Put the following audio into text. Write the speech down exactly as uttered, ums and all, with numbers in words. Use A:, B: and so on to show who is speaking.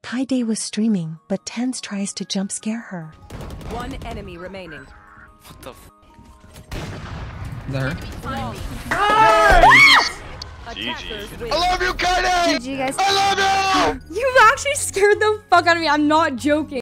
A: Kyedae was streaming, but TenZ tries to jump scare her.
B: One enemy remaining.
C: What the f?
D: Is that her?
C: G G.
E: I love you, Kyedae!
F: G G, guys.
E: I love you!
F: You actually scared the fuck out of me. I'm not joking.